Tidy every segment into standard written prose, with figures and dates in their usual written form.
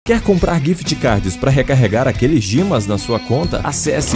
Quer comprar gift cards para recarregar aqueles gemas na sua conta? Acesse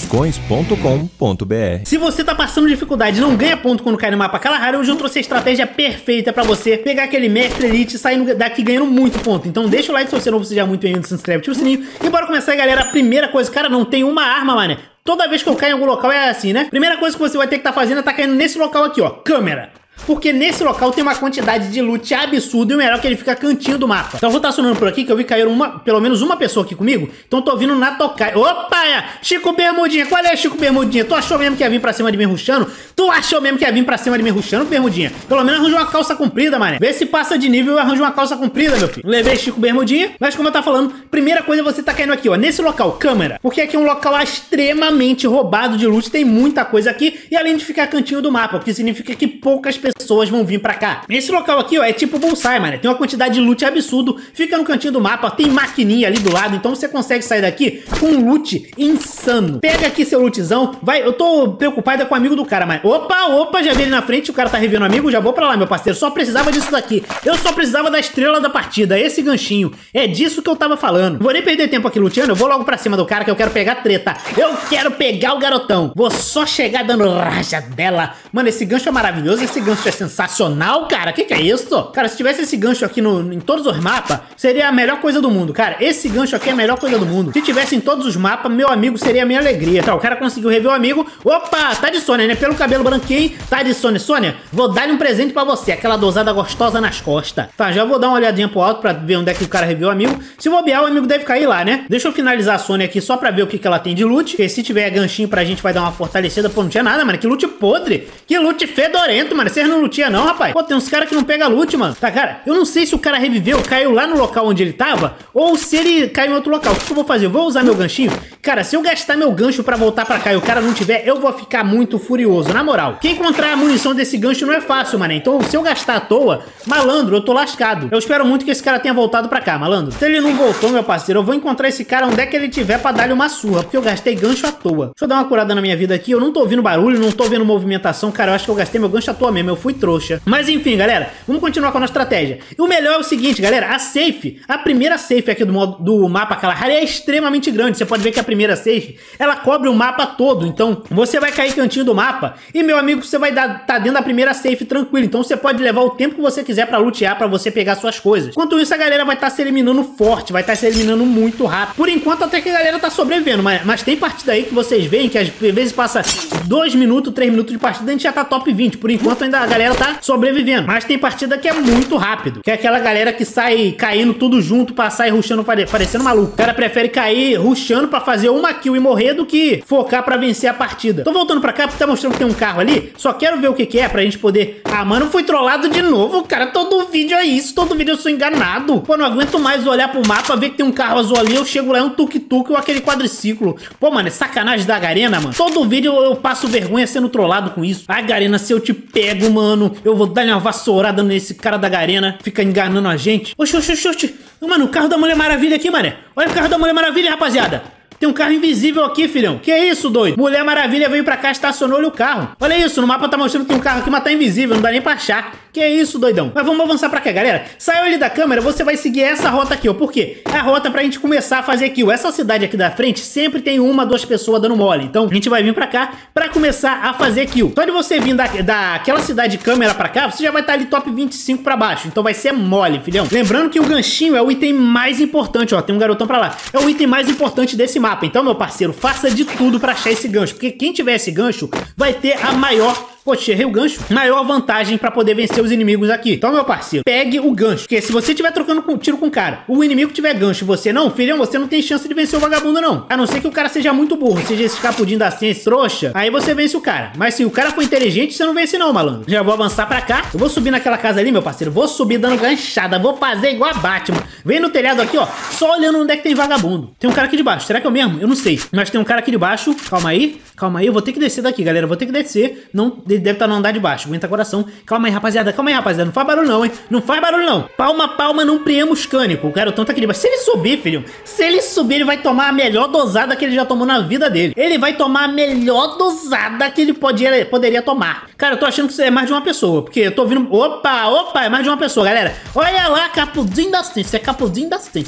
reidoscoins.com.br. Se você tá passando dificuldade e não ganha ponto quando cai no mapa Kalahari, hoje eu trouxe a estratégia perfeita pra você pegar aquele mestre elite e sair daqui ganhando muito ponto. Então deixa o like se você não seja muito bem-vindo, se inscreve, ativa o sininho e bora começar aí, galera. A primeira coisa, cara, não tem uma arma, mané. Toda vez que eu caio em algum local é assim, né? Primeira coisa que você vai ter que estar fazendo é estar caindo nesse local aqui, ó, câmera. Porque nesse local tem uma quantidade de loot absurda e o melhor é que ele fica cantinho do mapa. Então eu vou estar sonando por aqui que eu vi cair pelo menos uma pessoa aqui comigo. Então eu tô vindo na tocaia. Opa! Chico Bermudinha, qual é, Chico Bermudinha? Tu achou mesmo que ia vir pra cima de mim rushando? Tu achou mesmo que ia vir pra cima de mim rushando, Bermudinha? Pelo menos arranja uma calça comprida, mané. Vê se passa de nível e arranja uma calça comprida, meu filho. Levei Chico Bermudinha, mas como eu tava falando, primeira coisa é você tá caindo aqui, ó, nesse local, câmera. Porque aqui é um local extremamente roubado de loot, tem muita coisa aqui. E além de ficar cantinho do mapa, o que significa que poucas pessoas vão vir pra cá. Esse local aqui, ó, é tipo bullseye, mano. Tem uma quantidade de loot absurdo. Fica no cantinho do mapa, tem maquininha ali do lado. Então você consegue sair daqui com um loot insano. Pega aqui seu lootzão. Vai, eu tô preocupado com o amigo do cara, mas... Opa, já vi ele na frente. O cara tá revendo o amigo. Já vou pra lá, meu parceiro. Só precisava disso daqui. Eu só precisava da estrela da partida. Esse ganchinho. É disso que eu tava falando. Vou nem perder tempo aqui luteando. Eu vou logo pra cima do cara que eu quero pegar treta. Eu quero pegar o garotão. Vou só chegar dando raja dela. Mano, esse gancho é maravilhoso. Esse gancho é sensacional, cara. Que é isso? Cara, se tivesse esse gancho aqui em todos os mapas, seria a melhor coisa do mundo. Cara, esse gancho aqui é a melhor coisa do mundo. Se tivesse em todos os mapas, meu amigo, seria a minha alegria. Tá, o cara conseguiu rever o amigo. Opa, tá de Sônia, né? Pelo cabelo branquinho, tá de Sônia. Sônia, vou dar-lhe um presente pra você. Aquela dosada gostosa nas costas. Tá, já vou dar uma olhadinha pro alto pra ver onde é que o cara reveu o amigo. Se bobear, o amigo deve cair lá, né? Deixa eu finalizar a Sônia aqui só pra ver o que ela tem de loot. Porque se tiver ganchinho pra gente vai dar uma fortalecida. Pô, não tinha nada, mano. Que loot podre. Que loot fedorento, mano. Vocês não lutiam não, rapaz. Pô, tem uns caras que não pegam loot, mano. Tá, cara, eu não sei se o cara reviveu, caiu lá no local onde ele tava, ou se ele caiu em outro local. O que eu vou fazer? Eu vou usar meu ganchinho? Cara, se eu gastar meu gancho pra voltar pra cá e o cara não tiver, eu vou ficar muito furioso. Na moral, quem encontrar a munição desse gancho não é fácil, mano. Então, se eu gastar à toa, malandro, eu tô lascado. Eu espero muito que esse cara tenha voltado pra cá, malandro. Se ele não voltou, meu parceiro, eu vou encontrar esse cara onde é que ele tiver pra dar-lhe uma surra, porque eu gastei gancho à toa. Deixa eu dar uma curada na minha vida aqui. Eu não tô ouvindo barulho, não tô vendo movimentação. Cara, eu acho que eu gastei meu gancho à toa mesmo. Eu fui trouxa. Mas enfim, galera, vamos continuar com a nossa estratégia. E o melhor é o seguinte, galera, a primeira safe aqui do mapa Kalahari é extremamente grande. Você pode ver que a primeira safe, ela cobre o mapa todo. Então, você vai cair cantinho do mapa e, meu amigo, você vai tá dentro da primeira safe tranquilo. Então, você pode levar o tempo que você quiser pra lutear, pra você pegar suas coisas. Enquanto isso, a galera vai estar se eliminando forte, vai estar se eliminando muito rápido. Por enquanto, até que a galera tá sobrevivendo, mas tem partida aí que vocês veem que às vezes passa 2 minutos, 3 minutos de partida, a gente já tá top 20. Por enquanto, ainda a galera tá sobrevivendo. Mas tem partida que é muito rápido, que é aquela galera que sai caindo tudo junto pra sair rushando, parecendo maluco. O cara prefere cair rushando pra fazer uma kill e morrer do que focar pra vencer a partida. Tô voltando pra cá porque tá mostrando que tem um carro ali. Só quero ver o que é pra gente poder... Ah, mano, fui trollado de novo, cara. Todo vídeo é isso, todo vídeo eu sou enganado. Pô, não aguento mais olhar pro mapa, ver que tem um carro azul ali, eu chego lá, é um tuk-tuk ou aquele quadriciclo. Pô, mano, é sacanagem da Garena, mano. Todo vídeo eu passo vergonha sendo trollado com isso. Ah, Garena, se eu te pego, mano, eu vou dar uma vassourada nesse cara da Garena. Fica enganando a gente. Oxi. Mano, o carro da Mulher Maravilha aqui, mané. Olha o carro da Mulher Maravilha, rapaziada. Tem um carro invisível aqui, filhão. Que é isso, doido? Mulher Maravilha veio pra cá, estacionou-lhe o carro. Olha isso, no mapa tá mostrando que tem um carro aqui, mas tá invisível, não dá nem pra achar. Que é isso, doidão? Mas vamos avançar pra cá, galera. Saiu ali da câmera, você vai seguir essa rota aqui, ó. Por quê? É a rota pra gente começar a fazer kill. Essa cidade aqui da frente sempre tem uma, duas pessoas dando mole. Então, a gente vai vir pra cá pra começar a fazer kill. Só de você vir daquela cidade de câmera pra cá, você já vai estar ali top 25 pra baixo. Então vai ser mole, filhão. Lembrando que o ganchinho é o item mais importante, ó. Tem um garotão pra lá. É o item mais importante desse mapa. Então, meu parceiro, faça de tudo pra achar esse gancho. Porque quem tiver esse gancho vai ter a maior... Poxa, errei o gancho. Maior vantagem pra poder vencer os inimigos aqui. Então, meu parceiro, pegue o gancho. Porque se você estiver trocando tiro com o cara, o inimigo tiver gancho e você não, filhão, você não tem chance de vencer o vagabundo, não. A não ser que o cara seja muito burro, seja esse capudinho da ciência trouxa, aí você vence o cara. Mas se o cara for inteligente, você não vence não, malandro. Já vou avançar pra cá. Eu vou subir naquela casa ali, meu parceiro. Vou subir dando ganchada. Vou fazer igual a Batman. Vem no telhado aqui, ó. Só olhando onde é que tem vagabundo. Tem um cara aqui de baixo. Será que é o mesmo? Eu não sei. Mas tem um cara aqui de baixo. Calma aí. Calma aí. Eu vou ter que descer daqui, galera. Eu vou ter que descer. Não, ele deve estar no andar de baixo. Aguenta coração. Calma aí, rapaziada. Calma aí, rapaziada. Não faz barulho não, hein? Não faz barulho não. Palma, não priemos cânico. O garotão tá aqui de baixo. Se ele subir, filho, se ele subir, ele vai tomar a melhor dosada que ele já tomou na vida dele. Ele vai tomar a melhor dosada que ele poderia tomar. Cara, eu tô achando que isso é mais de uma pessoa. Porque eu tô ouvindo... Opa, é mais de uma pessoa, galera. Olha lá, Capuzinho da Ciência. É Capuzinho da Ciência. É ele.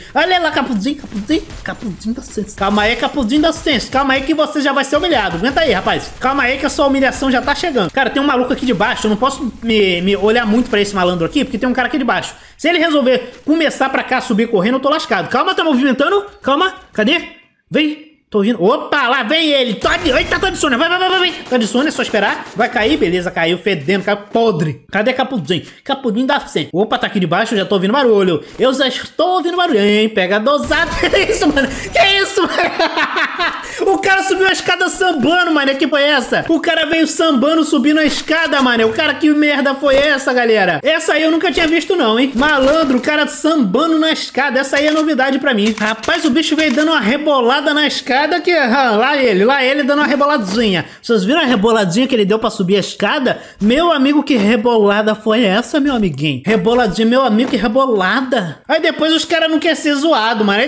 Olha lá, Capuzinho da Sense. Calma aí, Capuzinho da Sense. Calma aí que você já vai ser humilhado. Aguenta aí, rapaz. Calma aí que a sua humilhação já tá chegando. Cara, tem um maluco aqui de baixo. Eu não posso me olhar muito pra esse malandro aqui, porque tem um cara aqui de baixo. Se ele resolver começar pra cá, subir correndo, eu tô lascado. Calma, tá movimentando. Calma. Cadê? Vem. Tô ouvindo. Opa, lá vem ele. Eita, tô de Sônia. Vai. Tá de Sônia, é só esperar. Vai cair, beleza, caiu, fedendo, caiu podre. Cadê Capuzinho? Capuzinho da Sense. Opa, tá aqui de baixo, eu já tô ouvindo barulho. Eu já estou ouvindo barulho, hein? Pega dosado. Que isso, mano? Que isso, mano? O cara subiu a escada sambando, mano. Que foi essa? O cara veio sambando, subindo a escada, mano. O cara, que merda foi essa, galera? Essa aí eu nunca tinha visto, não, hein? Malandro, o cara sambando na escada. Essa aí é novidade pra mim. Rapaz, o bicho veio dando uma rebolada na escada. Que lá ele dando uma reboladinha. Vocês viram a reboladinha que ele deu pra subir a escada? Meu amigo, que rebolada foi essa, meu amiguinho? Reboladinha, meu amigo, que rebolada. Aí depois os caras não querem ser zoado, mano.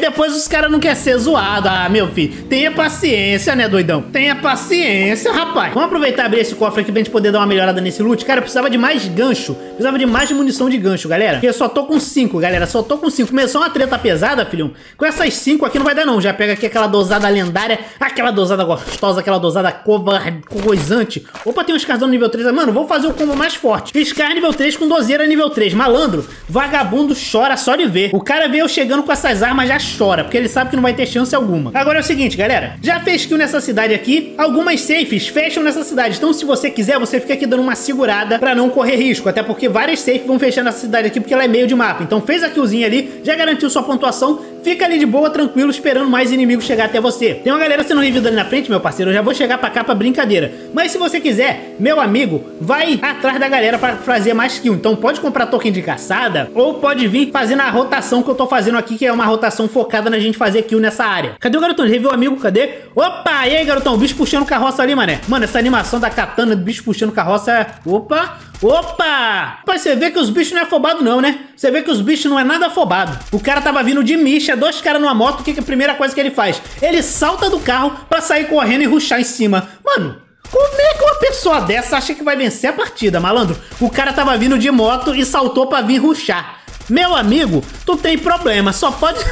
Ah, meu filho, tenha paciência, né, doidão? Tenha paciência, rapaz. Vamos aproveitar e abrir esse cofre aqui pra gente poder dar uma melhorada nesse loot. Cara, eu precisava de mais gancho. Precisava de mais munição de gancho, galera. Porque eu só tô com 5, galera. Só tô com 5. Começou uma treta pesada, filhão. Com essas 5 aqui não vai dar, não. Já pega aqui aquela dosada lendária, aquela dosada gostosa, aquela dosada coisante. Opa, tem um Scar nível 3. Mano, vou fazer o combo mais forte. Scar nível 3 com dozeira nível 3. Malandro, vagabundo chora só de ver. O cara veio chegando com essas armas, já chora, porque ele sabe que não vai ter chance alguma. Agora é o seguinte, galera. Já fez kill nessa cidade aqui. Algumas safes fecham nessa cidade. Então, se você quiser, você fica aqui dando uma segurada pra não correr risco. Até porque várias safes vão fechar nessa cidade aqui, porque ela é meio de mapa. Então, fez a killzinha ali, já garantiu sua pontuação. Fica ali de boa, tranquilo, esperando mais inimigos chegar até você. Tem uma galera sendo revivida ali na frente, meu parceiro. Eu já vou chegar pra cá pra brincadeira. Mas se você quiser, meu amigo, vai atrás da galera pra fazer mais kill. Então pode comprar token de caçada ou pode vir fazendo a rotação que eu tô fazendo aqui, que é uma rotação focada na gente fazer kill nessa área. Cadê o garotão? Ele reviu o amigo, cadê? Opa, e aí, garotão? O bicho puxando carroça ali, mané. Mano, essa animação da katana do bicho puxando carroça... Opa! Rapaz, você vê que os bichos não é afobado não, né? Você vê que os bichos não é nada afobado. O cara tava vindo de micha, 2 caras numa moto. O que é a primeira coisa que ele faz? Ele salta do carro pra sair correndo e rushar em cima. Mano, como é que uma pessoa dessa acha que vai vencer a partida, malandro? O cara tava vindo de moto e saltou pra vir rushar. Meu amigo, tu tem problema, só pode...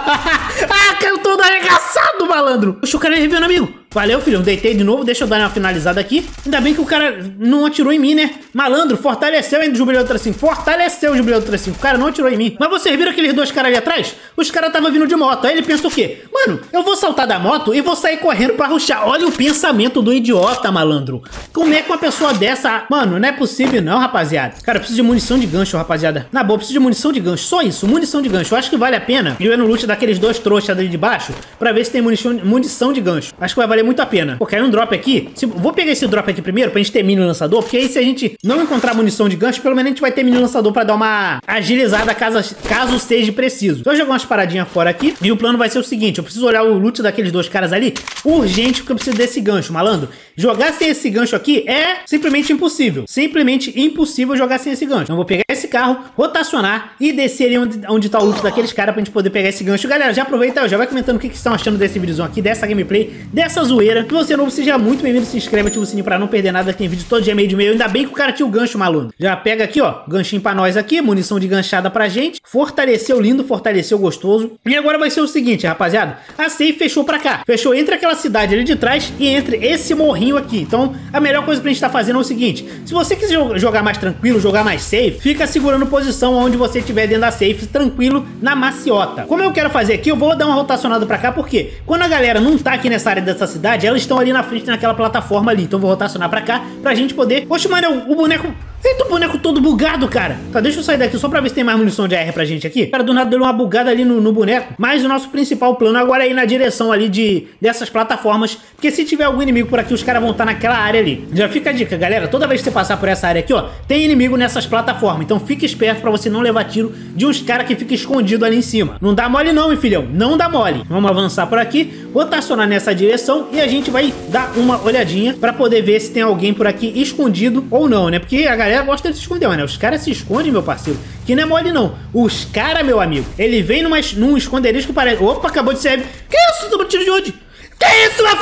Ah, caiu todo arregaçado, malandro. Poxa, o cara reviveu, amigo. Valeu, filhão, deitei de novo, deixa eu dar uma finalizada aqui. Ainda bem que o cara não atirou em mim, né? Malandro, fortaleceu ainda o Jubileu Ultra 5. Fortaleceu o Jubileu Ultra 5. O cara não atirou em mim. Mas vocês viram aqueles 2 caras ali atrás? Os caras estavam vindo de moto. Aí ele pensa o quê? Mano, eu vou saltar da moto e vou sair correndo pra rushar. Olha o pensamento do idiota, malandro. Como é que uma pessoa dessa... Mano, não é possível não, rapaziada. Cara, eu preciso de munição de gancho, rapaziada. Na boa, eu preciso de munição de gancho. Só isso, munição de gancho. Eu acho que vale a pena eu ir no loot daqueles 2 trouxas ali de baixo pra ver se tem munição de gancho. Acho que vai valer muito a pena. Pô, caiu um drop aqui. Vou pegar esse drop aqui primeiro pra gente ter mini lançador, porque aí se a gente não encontrar munição de gancho, pelo menos a gente vai ter mini lançador pra dar uma agilizada caso seja preciso. Então eu jogar umas paradinhas fora aqui e o plano vai ser o seguinte, eu preciso olhar o loot daqueles 2 caras ali urgente, porque eu preciso desse gancho, malandro. Jogar sem esse gancho aqui é simplesmente impossível. Simplesmente impossível jogar sem esse gancho. Então eu vou pegar esse carro, rotacionar e descer ali onde tá o loot daqueles caras pra gente poder pegar esse gancho. Galera, já aproveita, já vai comentando o que estão achando desse vídeo aqui, dessa gameplay, dessa zoeira. Se você é novo, seja muito bem-vindo, se inscreve, ativa o sininho pra não perder nada, tem vídeo todo dia meio de meio. Ainda bem que o cara tinha o gancho, maluco. Já pega aqui, ó, ganchinho pra nós aqui, munição de ganchada pra gente. Fortaleceu lindo, fortaleceu gostoso. E agora vai ser o seguinte, rapaziada, a safe fechou pra cá. Fechou entre aquela cidade ali de trás e entre esse morrinho aqui. Então, a melhor coisa pra gente tá fazendo é o seguinte, se você quiser jogar mais tranquilo, jogar mais safe, fica segurando posição onde você estiver dentro da safe, tranquilo, na maciota. Como eu quero fazer aqui, eu vou dar uma rotacionada pra cá, porque quando a galera não tá aqui nessa área dessa cidade, elas estão ali na frente naquela plataforma ali. Então vou rotacionar pra cá pra gente poder... Oxe, mano, o boneco... Eita, o boneco todo bugado, cara. Tá, deixa eu sair daqui só pra ver se tem mais munição de AR pra gente aqui. Cara, do nada deu uma bugada ali no boneco. Mas o nosso principal plano agora é ir na direção ali dessas plataformas. Porque se tiver algum inimigo por aqui, os caras vão estar naquela área ali. Já fica a dica, galera. Toda vez que você passar por essa área aqui, ó, tem inimigo nessas plataformas. Então fique esperto pra você não levar tiro de uns caras que ficam escondidos ali em cima. Não dá mole não, hein, filhão. Não dá mole. Vamos avançar por aqui, rotacionar nessa direção e a gente vai dar uma olhadinha pra poder ver se tem alguém por aqui escondido ou não, né? Porque a galera gosta de se esconder, mano. Os caras se escondem, meu parceiro. Que não é mole, não. Os caras, meu amigo, ele vem num esconderijo que parece... Opa, acabou de sair. Que isso? Tô tiro de onde? Que isso, meu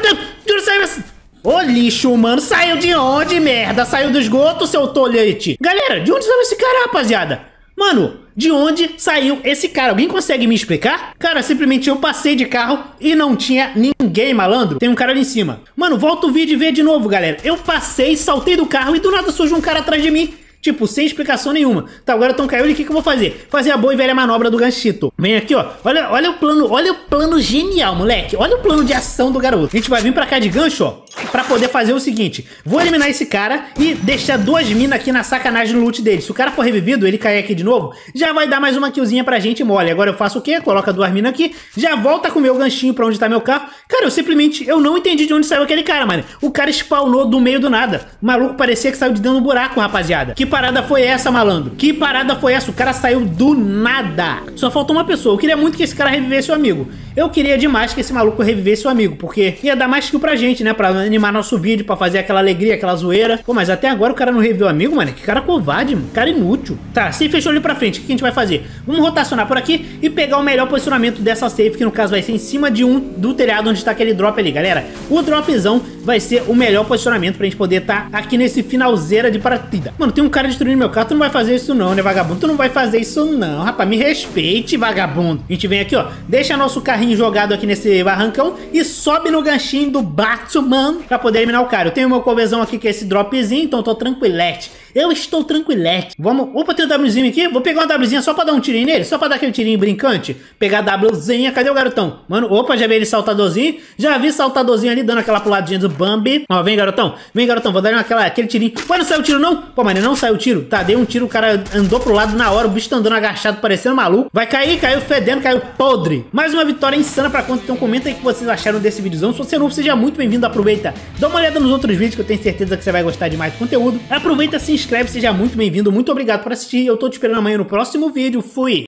filho? Ô lixo, mano. Saiu de onde, merda? Saiu do esgoto, seu tolete. Galera, de onde saiu esse cara, rapaziada? Mano, de onde saiu esse cara. Alguém consegue me explicar? Cara, simplesmente eu passei de carro e não tinha ninguém, malandro. Tem um cara ali em cima. Mano, volta o vídeo e vê de novo, galera. Eu passei, saltei do carro e do nada surge um cara atrás de mim. Tipo, sem explicação nenhuma. Tá, agora estão caindo e o que eu vou fazer? Fazer a boa e velha manobra do ganchito. Vem aqui, ó. Olha o plano genial, moleque. Olha o plano de ação do garoto. A gente vai vir pra cá de gancho, ó, pra poder fazer o seguinte. Vou eliminar esse cara e deixar 2 minas aqui na sacanagem no loot dele. Se o cara for revivido, ele cair aqui de novo, já vai dar mais uma killzinha pra gente mole. Agora eu faço o quê? Coloca 2 minas aqui, já volta com o meu ganchinho pra onde tá meu carro. Cara, eu não entendi de onde saiu aquele cara, mano. O cara spawnou do meio do nada. O maluco parecia que saiu de dentro do buraco, rapaziada. Que parada foi essa, malandro? Que parada foi essa? O cara saiu do nada. Só faltou uma pessoa. Eu queria muito que esse cara revivesse o amigo. Eu queria demais que esse maluco revivesse o amigo, porque ia dar mais kill pra gente, né? Pra animar nosso vídeo, pra fazer aquela alegria, aquela zoeira. Pô, mas até agora o cara não reviveu o amigo, mano. Que cara covarde, mano. Cara inútil. Tá, se fechou ali pra frente, o que a gente vai fazer? Vamos rotacionar por aqui e pegar o melhor posicionamento dessa safe, que no caso vai ser em cima do telhado onde tá aquele drop ali, galera. O dropzão vai ser o melhor posicionamento pra gente poder tá aqui nesse finalzeira de partida. Mano, tem um cara destruindo meu carro. Tu não vai fazer isso não, né, vagabundo? Tu não vai fazer isso não, rapaz. Me respeite, vagabundo. A gente vem aqui, ó. Deixa nosso carrinho jogado aqui nesse barrancão e sobe no ganchinho do Batman pra poder eliminar o cara. Eu tenho meu covezão aqui, que é esse dropzinho, então eu tô tranquilete. Eu estou tranquilete. Vamos... Opa, tem um Wzinho aqui. Vou pegar uma Wzinha só pra dar um tirinho nele. Só pra dar aquele tirinho brincante. Pegar a Wzinha. Cadê o garotão? Mano, opa, já vi ele saltadorzinho. Já vi saltadorzinho ali dando aquela puladinha do Bambi. Ó, vem, garotão. Vem, garotão. Vou dar aquele tirinho. Ué, não saiu o tiro, não? Pô, mano, não saiu o tiro. Tá, dei um tiro. O cara andou pro lado na hora. O bicho tá andando agachado, parecendo maluco. Vai cair, caiu fedendo, caiu podre. Mais uma vitória insana pra conta. Então comenta aí o que vocês acharam desse videozão. Se você é novo, seja muito bem-vindo. Aproveita, dá uma olhada nos outros vídeos, que eu tenho certeza que você vai gostar demais do conteúdo. Aproveita, se inscreve, seja muito bem-vindo. Muito obrigado por assistir. Eu tô te esperando amanhã no próximo vídeo. Fui!